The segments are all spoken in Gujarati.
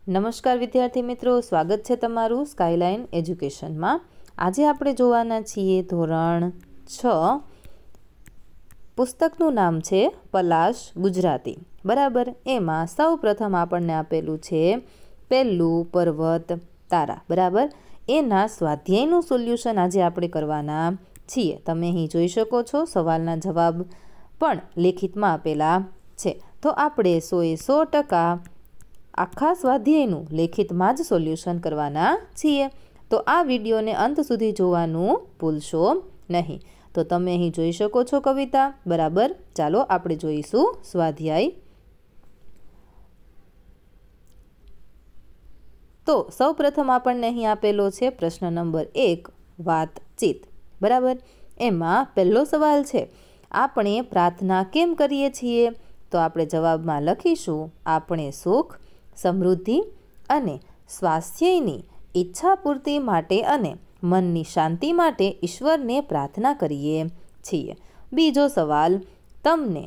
નમસ્કાર વિદ્યાર્થી મિત્રો, સ્વાગત છે તમારું સ્કાયલાઇન એજ્યુકેશનમાં। આજે આપણે જોવાના છીએ ધોરણ 6 પુસ્તકનું નામ છે પલાશ ગુજરાતી, બરાબર। એમાં સૌ પ્રથમ આપણને આપેલું છે પહેલું પર્વત તારા, બરાબર। એના સ્વાધ્યાયનું સોલ્યુશન આજે આપણે કરવાના છીએ। તમે અહીં જોઈ શકો છો સવાલના જવાબ પણ લેખિતમાં આપેલા છે। તો આપણે 100% આખા સ્વાધ્યાયનું લેખિતમાં જ સોલ્યુશન કરવાના છીએ। તો આ વિડીયોને અંત સુધી જોવાનું ભૂલશો નહીં। તો તમે અહીં જોઈ શકો છો કવિતા, બરાબર। ચાલો આપણે જોઈશું સ્વાધ્યાય। તો સૌ પ્રથમ આપણને અહીં આપેલો છે પ્રશ્ન નંબર 1 વાતચીત, બરાબર। એમાં પહેલો સવાલ છે, આપણે પ્રાર્થના કેમ કરીએ છીએ? તો આપણે જવાબમાં લખીશું, આપણે સુખ, સમૃદ્ધિ અને સ્વાસ્થ્યની ઈચ્છા પૂર્તિ માટે અને મનની શાંતિ માટે ઈશ્વરને પ્રાર્થના કરીએ છીએ। બીજો સવાલ, તમને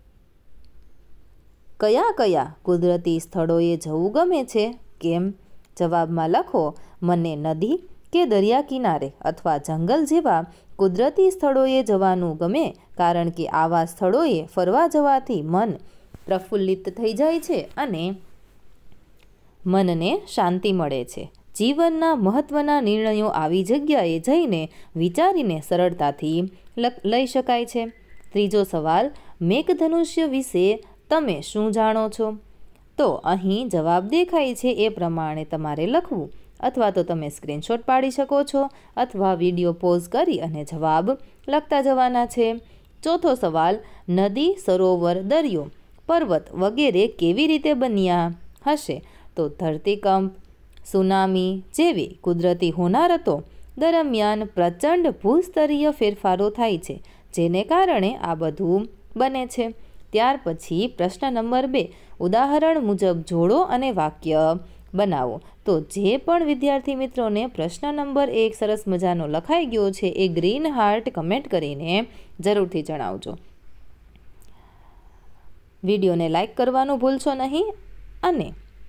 કયા કયા કુદરતી સ્થળોએ જવું ગમે છે? કેમ? જવાબમાં લખો, મને નદી કે દરિયા કિનારે અથવા જંગલ જેવા કુદરતી સ્થળોએ જવાનું ગમે, કારણ કે આવા સ્થળોએ ફરવા જવાથી મન પ્રફુલ્લિત થઈ જાય છે અને મનને શાંતિ મળે છે। જીવનના મહત્ત્વના નિર્ણયો આવી જગ્યાએ જઈને વિચારીને સરળતાથી લઈ શકાય છે। ત્રીજો સવાલ, મેઘધનુષ્ય વિશે તમે શું જાણો છો? તો અહીં જવાબ દેખાય છે એ પ્રમાણે તમારે લખવું, અથવા તો તમે સ્ક્રીનશોટ પાડી શકો છો અથવા વિડીયો પોઝ કરી અને જવાબ લખતા જવાના છે। ચોથો સવાલ, નદી, સરોવર, દરિયો, પર્વત વગેરે કેવી રીતે બન્યા હશે? તો ધરતીકંપ, સુનામી જેવી કુદરતી હોનારતો દરમિયાન પ્રચંડ ભૂસ્તરીય ફેરફારો થાય છે, જેને કારણે આ બધું બને છે। ત્યાર પછી પ્રશ્ન નંબર 2, ઉદાહરણ મુજબ જોડો અને વાક્ય બનાવો। તો જે પણ વિદ્યાર્થી મિત્રોને પ્રશ્ન નંબર 1 સરસ મજાનો લખાઈ ગયો છે એ ગ્રીન હાર્ટ કમેન્ટ કરીને જરૂરથી જણાવજો। વિડીયોને લાઈક કરવાનું ભૂલશો નહીં અને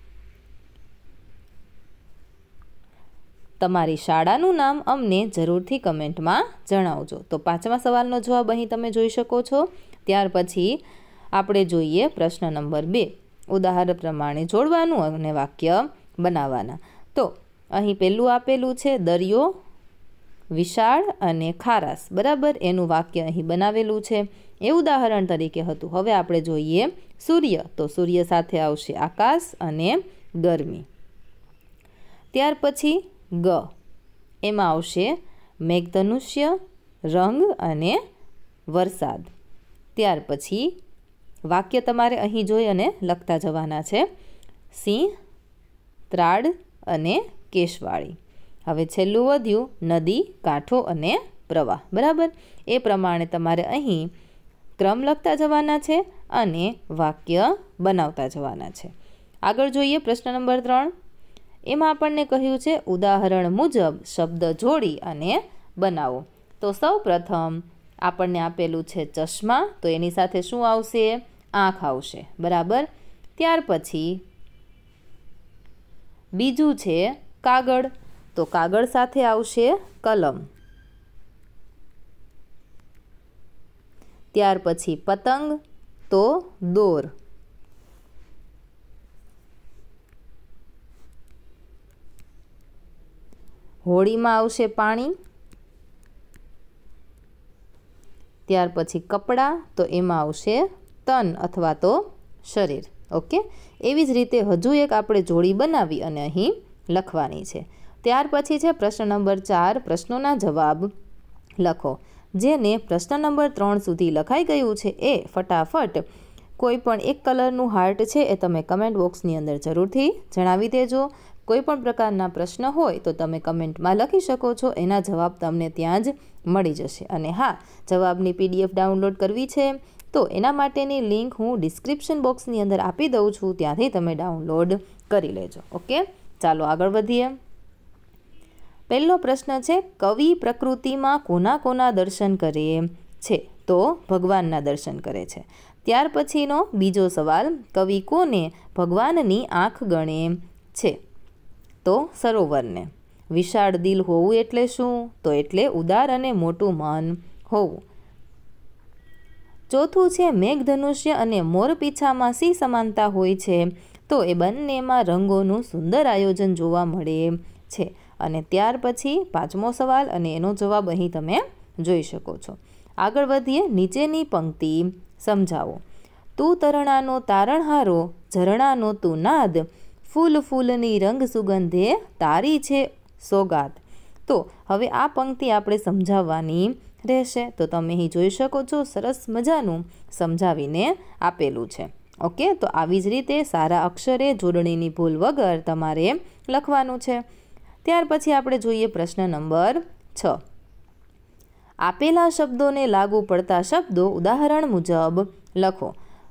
તમારી શાળાનું નામ અમને જરૂરથી કમેન્ટમાં જણાવજો। તો પાંચમા સવાલનો જવાબ અહીં તમે જોઈ શકો છો। ત્યાર પછી આપણે જોઈએ પ્રશ્ન નંબર 2, ઉદાહરણ પ્રમાણે જોડવાનું અને વાક્ય બનાવવાના। તો અહીં પહેલું આપેલું છે દરિયો વિશાળ અને ખારાશ, બરાબર। એનું વાક્ય અહીં બનાવેલું છે, એ ઉદાહરણ તરીકે હતું। હવે આપણે જોઈએ સૂર્ય, તો સૂર્ય સાથે આવશે આકાશ અને ગરમી। ત્યાર પછી ગ, એમાં આવશે મેઘધનુષ્ય, રંગ અને વરસાદ। ત્યાર પછી વાક્ય તમારે અહીં જોઈ અને લખતા જવાના છે, સિંહ, ત્રાડ અને કેશવાળી। હવે છેલ્લું વધ્યું નદી, કાંઠો અને પ્રવાહ, બરાબર। એ પ્રમાણે તમારે અહીં ક્રમ લખતા જવાના છે અને વાક્ય બનાવતા જવાના છે। આગળ જોઈએ પ્રશ્ન નંબર 3, એમાં આપણને કહ્યું છે ઉદાહરણ મુજબ શબ્દ જોડી અને બનાવો। તો સૌ પ્રથમ આપણને આપેલું છે ચશ્મા, તો એની સાથે શું આવશે? આંખ આવશે, બરાબર। ત્યાર પછી બીજું છે કાગળ, તો કાગળ સાથે આવશે કલમ। ત્યાર પછી પતંગ, તો દોર। હોળીમાં આવશે પાણી। ત્યાર પછી કપડાં, તો એમાં આવશે તન અથવા તો શરીર, ઓકે। એવી જ રીતે હજુ એક આપણે જોડી બનાવી અને અહીં લખવાની છે। ત્યાર પછી છે પ્રશ્ન નંબર 4, પ્રશ્નોના જવાબ લખો। જેને પ્રશ્ન નંબર 3 સુધી લખાઈ ગયું છે એ ફટાફટ કોઈ પણ એક કલરનું હાર્ટ છે એ તમે કમેન્ટ બોક્સની અંદર જરૂરથી જણાવી દેજો। કોઈ પણ પ્રકારના પ્રશ્ન હોય તો તમે કમેન્ટમાં લખી શકો છો, એના જવાબ તમને ત્યાં જ મળી જશે। અને હા, જવાબની PDF ડાઉનલોડ કરવી છે તો એના માટેની લિંક હું ડિસ્ક્રિપ્શન બોક્સની અંદર આપી દઉં છું, ત્યાંથી તમે ડાઉનલોડ કરી લેજો, ઓકે। ચાલો આગળ વધીએ। પહેલો પ્રશ્ન છે, કવિ પ્રકૃતિમાં કોના કોના દર્શન કરે છે? તો ભગવાનના દર્શન કરે છે। ત્યાર પછીનો બીજો સવાલ, કવિ કોને ભગવાનની આંખ ગણે છે? તો સરોવરને. વિશાળ દિલ હોવું એટલે શું? તો એટલે ઉદાર અને મોટું મન હોવું. ચોથું છે મેઘધનુષ્ય અને મોરપીંછામાં શી સમાનતા હોય છે? તો એ બંનેમાં રંગોનું સુંદર આયોજન જોવા મળે છે. અને ત્યાર પછી પાંચમો સવાલ અને એનો જવાબ અહીં તમે જોઈ શકો છો. આગળ વધીએ. નીચેની પંક્તિ સમજાવો. તું તરણાનો તારણહારો, ઝરણાનો તું નાદ, ફૂલ ફૂલની રંગ સુગંધે તારી છે સોગાદ. તો હવે આ પંક્તિ આપણે સમજાવવાની રહેશે. તો તમે અહીં જોઈ શકો છો સરસ મજાનું સમજાવીને આપેલું છે. ઓકે, તો આવી જ રીતે સારા અક્ષરે જોડણીની ભૂલ વગર તમારે લખવાનું છે. ત્યાર પછી આપણે જોઈએ પ્રશ્ન નંબર 6. આપેલા શબ્દોને લાગુ પડતા શબ્દો ઉદાહરણ મુજબ લખો.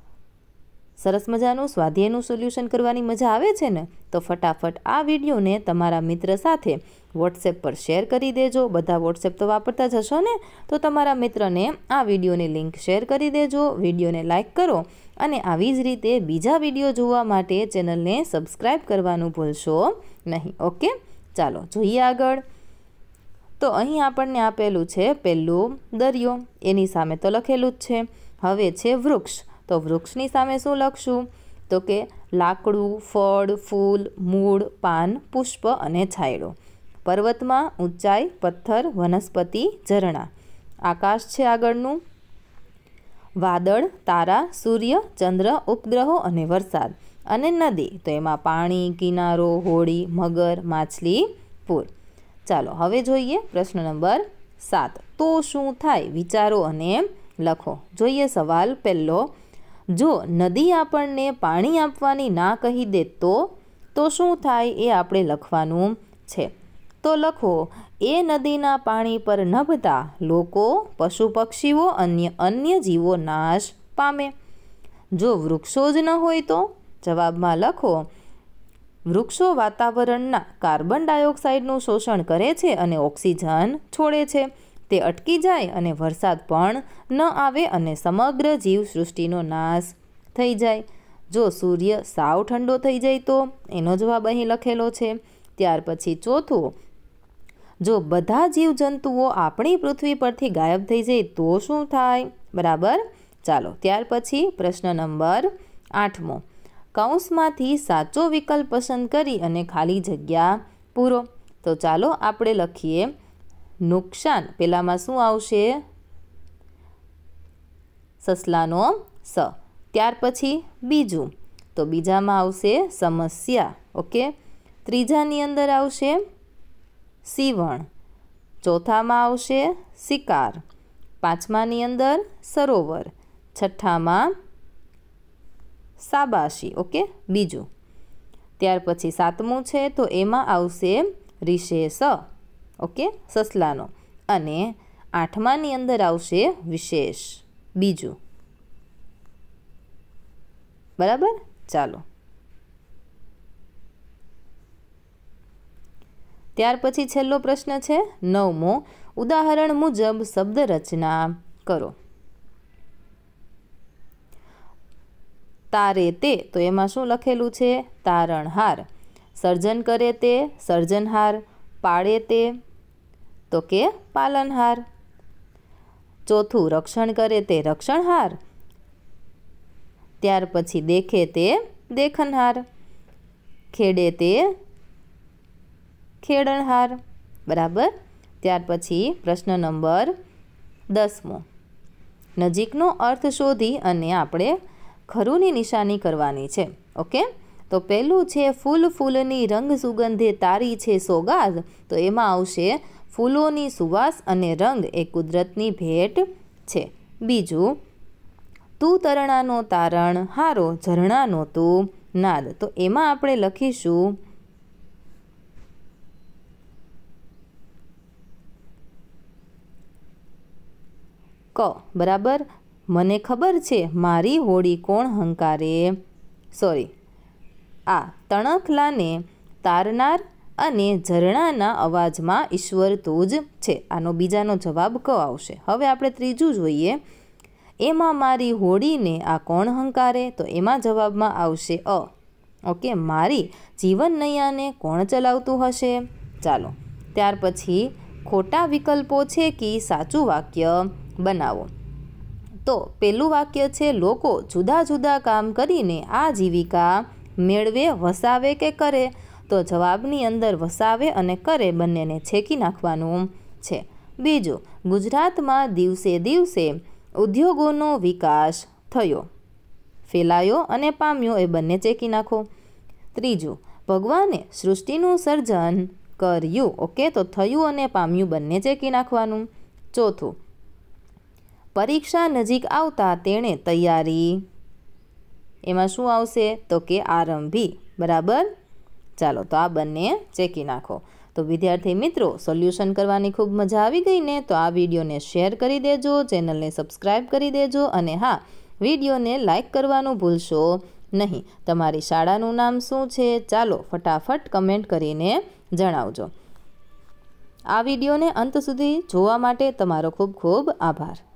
સરસ મજાનું સ્વાધ્યાયનું સોલ્યુશન કરવાની મજા આવે છે ને? તો ફટાફટ આ વિડીયોને તમારા મિત્ર સાથે વોટ્સએપ પર શેર કરી દેજો. બધા વોટ્સએપ તો વાપરતા જ હશો ને? તો તમારા મિત્રને આ વિડીયોની લિંક શેર કરી દેજો. વિડીયોને લાઇક કરો અને આવી જ રીતે બીજા વિડીયો જોવા માટે ચેનલને સબસ્ક્રાઈબ કરવાનું ભૂલશો નહીં. ઓકે, ચાલો જોઈએ આગળ. તો અહીં આપણને આપેલું છે પહેલું દરિયો, એની સામે તો લખેલું જ છે. હવે છે વૃક્ષ. તો વૃક્ષની સામે શું લખશું? તો કે લાકડું, ફળ, ફૂલ, મૂળ, પાન, પુષ્પ અને છાંયડો. પર્વતમાં ઊંચાઈ, પથ્થર, વનસ્પતિ, ઝરણા. આકાશ છે આગળનું. વાદળ, તારા, સૂર્ય, ચંદ્ર, ઉપગ્રહો અને વરસાદ. અને નદી, તો એમાં પાણી, કિનારો, હોડી, મગર, માછલી, પૂર. ચાલો હવે જોઈએ પ્રશ્ન નંબર 7. તો શું થાય? વિચારો અને લખો. જોઈએ સવાલ પહેલો. જો નદી આપણને પાણી આપવાની ના કહી દે તો શું થાય? એ આપણે લખવાનું છે. તો લખો, એ નદીના પાણી પર નભતા લોકો, પશુ પક્ષીઓ, અન્ય જીવો નાશ પામે. જો વૃક્ષો જ ન હોય તો જવાબમાં લખો, વૃક્ષો વાતાવરણના કાર્બન ડાયોક્સાઇડનું શોષણ કરે છે અને ઓક્સિજન છોડે છે. તે અટકી જાય અને વરસાદ પણ ન આવે અને સમગ્ર જીવસૃષ્ટિનો નાશ થઈ જાય. જો સૂર્ય સાવ ઠંડો થઈ જાય તો એનો જવાબ અહીં લખેલો છે. ત્યાર પછી ચોથું, જો બધા જીવજંતુઓ આપણી પૃથ્વી પરથી ગાયબ થઈ જાય તો શું થાય? બરાબર. ચાલો ત્યાર પછી પ્રશ્ન નંબર 8મો. કૌંસમાંથી સાચો વિકલ્પ પસંદ કરી અને ખાલી જગ્યા પૂરો. તો ચાલો આપણે લખીએ નુકસાન. પહેલામાં શું આવશે? સસલાનો સ. ત્યાર પછી બીજું, તો બીજામાં આવશે સમસ્યા. ઓકે. ત્રીજાની અંદર આવશે સીવણ. ચોથામાં આવશે શિકાર. પાંચમાની અંદર સરોવર. છઠ્ઠામાં શાબાશી. ઓકે, બીજું. ત્યાર પછી 7મું છે તો એમાં આવશે રિશેષ. ઓકે, સસલાનો. અને 8માની અંદર આવશે વિશેષ, બીજું. બરાબર. ચાલો ત્યાર પછી છેલ્લો પ્રશ્ન છે 9મો. ઉદાહરણ મુજબ શબ્દ રચના કરો. તારે તે, તો એમાં શું લખેલું છે? તારણહાર. સર્જન કરે તે, સર્જનહાર. પાળે તે, તો કે પાલનહાર. ચોથું, રક્ષણ કરે તે રક્ષણહાર. ત્યાર પછી દેખે તે દેખનહાર. ખેડે તે ખેડણહાર. બરાબર. ત્યાર પછી પ્રશ્ન નંબર 10મો. નજીકનો અર્થ શોધી અને આપણે ખરુંની નિશાની કરવાની છે. ઓકે. તો પહેલું છે ફૂલ ફૂલની રંગ સુગંધે તારી છે સોગાદ. તો એમાં આવશે ફૂલોની સુવાસ અને રંગ એ કુદરતની ભેટ છે. બીજું, તું તરણાનો તારણ હારો, ઝરણાનો તું નાદ. તો એમાં આપણે લખીશું ક. બરાબર. મને ખબર છે મારી હોડી કોણ હંકારે. સોરી, આ તણખલાને તારનાર અને ઝરણાના અવાજમાં ઈશ્વર તું જ છે. આનો બીજાનો જવાબ ક આવશે. હવે આપણે ત્રીજું જોઈએ. એમાં મારી હોડીને આ કોણ હંકારે. તો એમાં જવાબમાં આવશે અ. ઓકે, મારી જીવન નૈયાને કોણ ચલાવતું હશે? ચાલો, ત્યાર પછી ખોટા વિકલ્પો છે કે સાચું વાક્ય બનાવો. તો પહેલું વાક્ય છે, લોકો જુદા જુદા કામ કરીને આજીવિકા મેળવે, વસાવે કે કરે? તો જવાબની અંદર વસાવે અને કરે બંનેને છેકી નાખવાનું છે. બીજું, ગુજરાતમાં દિવસે દિવસે ઉદ્યોગોનો વિકાસ થયો, ફેલાયો અને પામ્યો, એ બંને ચેકી નાખો. ત્રીજું, ભગવાને સૃષ્ટિનું સર્જન કર્યું. ઓકે, તો થયું અને પામ્યું બંને ચેકી નાખવાનું. ચોથું, પરીક્ષા નજીક આવતા તેણે તૈયારી, એમાં શું આવશે? તો કે આરંભી. બરાબર. ચાલો, તો આ બંને ચેકી નાખો. તો વિદ્યાર્થી મિત્રો, સોલ્યુશન કરવાની ખૂબ મજા આવી ગઈ ને? તો આ વિડીયોને શેર કરી દેજો, ચેનલને સબસ્ક્રાઈબ કરી દેજો અને હા, વિડીયોને લાઈક કરવાનું ભૂલશો નહીં. તમારી શાળાનું નામ શું છે? ચાલો ફટાફટ કમેન્ટ કરીને જણાવજો. આ વિડીયોને અંત સુધી જોવા માટે તમારો ખૂબ ખૂબ આભાર.